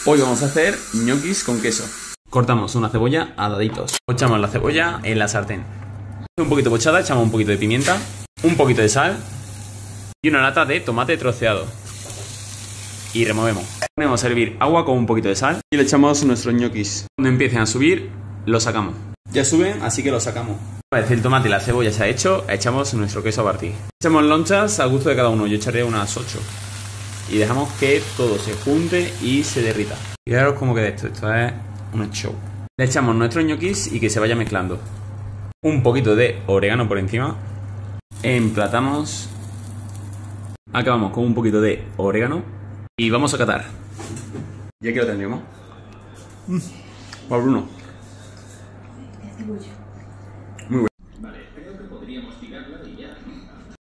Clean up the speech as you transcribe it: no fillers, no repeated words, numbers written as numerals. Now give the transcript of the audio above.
Hoy vamos a hacer ñoquis con queso. Cortamos una cebolla a daditos. Echamos la cebolla en la sartén. Un poquito pochada, echamos un poquito de pimienta, un poquito de sal y una lata de tomate troceado. Y removemos. Ponemos a hervir agua con un poquito de sal y le echamos nuestros ñoquis. Cuando empiecen a subir, los sacamos. Ya suben, así que los sacamos. Una vez el tomate y la cebolla se ha hecho, echamos nuestro queso a partir. Echamos lonchas al gusto de cada uno. Yo echaré unas 8. Y dejamos que todo se junte y se derrita. Fijaros cómo queda esto. Esto es un show. Le echamos nuestros ñoquis y que se vaya mezclando. Un poquito de orégano por encima. Emplatamos. Acabamos con un poquito de orégano. Y vamos a catar. Y aquí lo tendremos. Para Bruno. Cebolla.